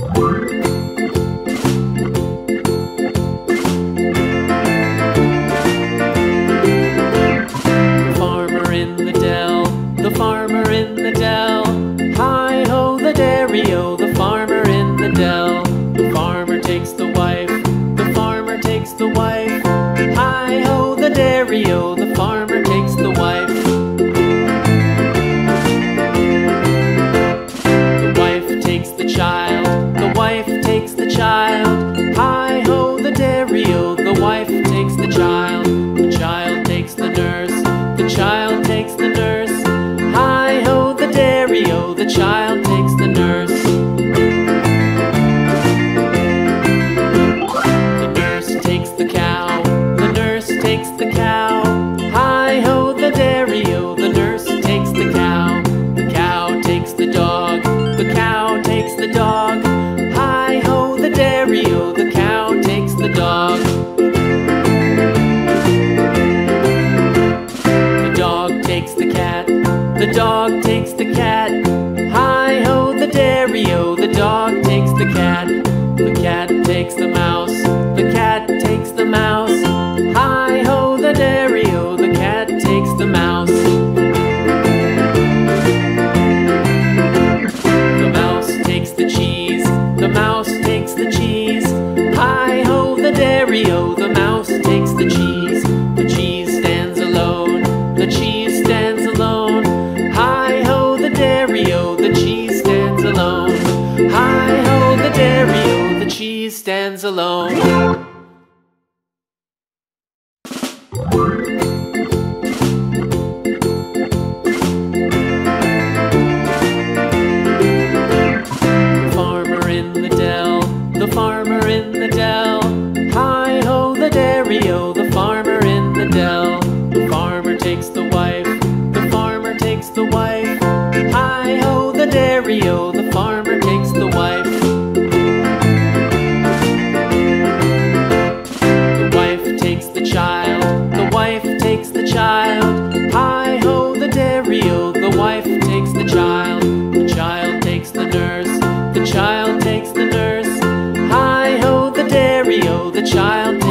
Farmer in the dell, the farmer in the dell. Hi-ho the dairy-o, the farmer in the dell. The farmer takes the wife, the farmer takes the wife. Hi-ho the dairy-o, the farmer takes the wife. The wife takes the child, the wife takes the child. Hi-ho the dairy-o, the wife takes the child. The child takes the nurse, the child takes the nurse. Hi-ho the dairy-o, the child takes the nurse. The nurse takes the cow, the nurse takes the cow. Hi-ho the dairy-o, the nurse takes the cow. The cow takes the dog, the cow takes the dog. Hi-ho the dairy-o, the cow takes the dog. The dog takes the cat, the dog takes the cat. Hi-ho the dairy-o, the dog takes the cat. The cat takes the mouse, the cat takes the mouse. Hi-ho the dairy-o, the cat takes the mouse. The mouse takes the cheese, the mouse takes the cheese. Hi-ho the dairy-o, the mouse takes the cheese. The cheese stands alone, the cheese stands alone. Hi-ho the dairy-o, the cheese stands alone. Hi-ho the dairy-o, the cheese stands alone. The farmer in the dell. Hi-ho the dairy-o, the farmer in the dell. The farmer takes the wife, the farmer takes the wife. Hi-ho the dairy-o, the farmer takes the wife. The wife takes the child, the wife takes the child. Hi-ho the dairy-o, the wife takes the child. The child takes the nurse, the child takes the nurse. Hi-ho the dairy-o, the child